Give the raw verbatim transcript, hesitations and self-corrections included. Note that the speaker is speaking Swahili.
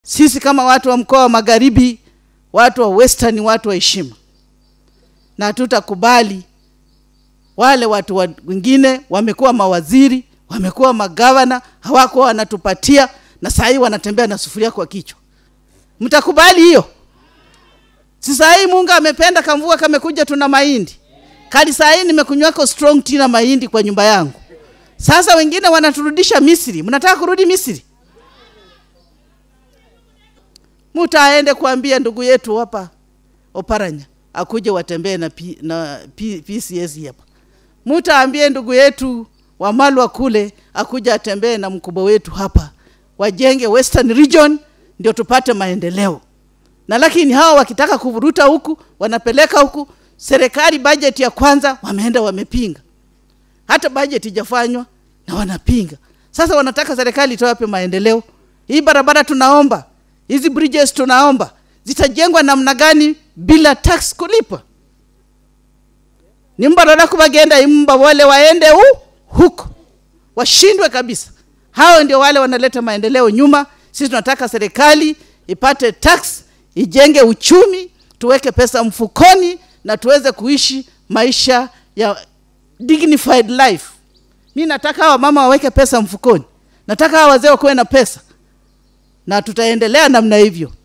Sisi kama watu wa mkoa wa Magharibi, watu wa Western, watu wa heshima, na tutakubali wale watu wengine wamekuwa mawaziri, wamekuwa magavana, hawako wanatupatia, na sasa wanatembea na sufuria kwa kichwa. Mtakubali hiyo? Sasa hii Mungu amependa kamvua kamekuja, tuna mahindi. Kali saa hii nimekunywako strong tea na mahindi kwa nyumba yangu. Sasa wengine wanaturudisha Misri. Mnataka kurudi Misri? Mutaende kuambia ndugu yetu hapa Oparanya akuje watembee na P, na P, P C S hapa. Mutaambie ndugu yetu wa Malwa kule akuje atembee na mkubwa wetu hapa. Wajenge Western region ndio tupate maendeleo. Na lakini hawa wakitaka kuvuruta huku, wanapeleka huku. Serikali budget ya kwanza wameenda wamepinga. Hata budget ijafanywa na wanapinga. Sasa wanataka serikali itoe wapi maendeleo? Hii barabara tunaomba, hizi bridges tunaomba, zitajengwa namna gani bila tax kulipa? Nimbarona kubagenda imba wale waende hu, huko. Washindwe kabisa. Hao ndio wale wanaleta maendeleo nyuma. Sisi tunataka serikali ipate tax, ijenge uchumi, tuweke pesa mfukoni na tuweze kuishi maisha ya dignified life. Mimi nataka hawa mama waweke pesa mfukoni. Nataka hawa wazee wakuwe na pesa. Na tutaendelea namna hivyo.